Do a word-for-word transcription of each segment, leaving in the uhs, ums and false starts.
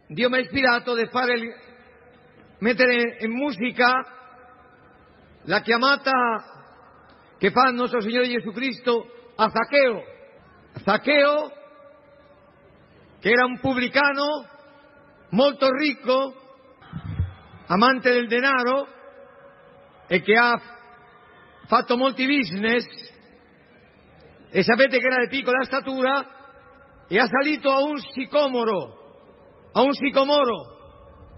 Dio mi ha ispirato di fare il, mettere in musica la chiamata che fa il nostro Signore Gesù Cristo a Zaccheo. Zaccheo, che era un pubblicano molto ricco, amante del denaro e che ha fatto molti business, e sapete che era di piccola statura, e ha salito a un sicomoro, a un sicomoro,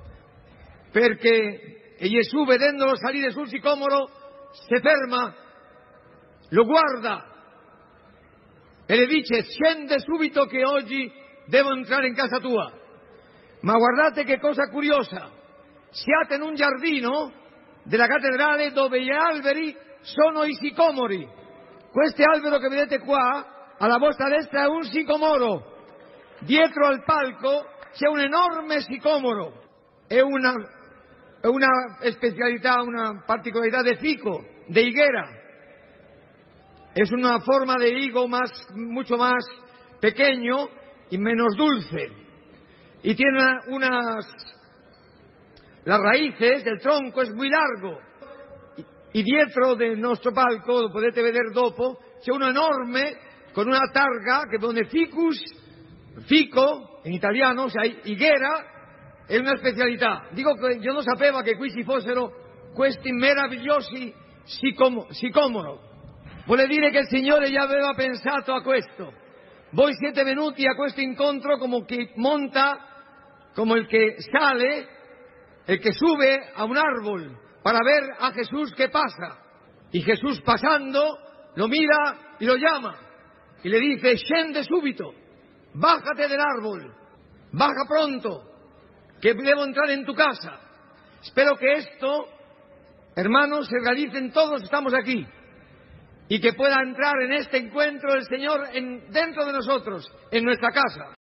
perché Gesù, vedendolo salire sul sicomoro, si ferma, lo guarda e le dice: scende subito che oggi devo entrare in casa tua. Ma guardate che cosa curiosa, siate in un giardino della cattedrale dove gli alberi sono i sicomori. Questo albero che vedete qua alla vostra destra è un sicomoro, dietro al palco c'è un enorme sicomoro. È una, è una specialità, una particolarità de fico, de higuera. Es una forma de higo más, mucho más pequeño y menos dulce. Y tiene unas... Las raíces del tronco es muy largo. Y dietro del nostro palco, lo potete vedere dopo, c'è uno enorme con una targa che pone ficus, fico, in italiano, o sea, higuera, è una specialità. Dico che io non sapevo che qui ci fossero questi meravigliosi sicom- sicomoro. Vuole dire che il Signore già aveva pensato a questo. Voi siete venuti a questo incontro come chi monta, come il che sale, el que sube a un árbol para ver a Jesús que pasa. Y Jesús pasando lo mira y lo llama y le dice: scende subito, bájate del árbol, baja pronto, que debo entrar en tu casa. Espero que esto, hermanos, se realicen todos, estamos aquí, y que pueda entrar en este encuentro el Señor en, dentro de nosotros, en nuestra casa.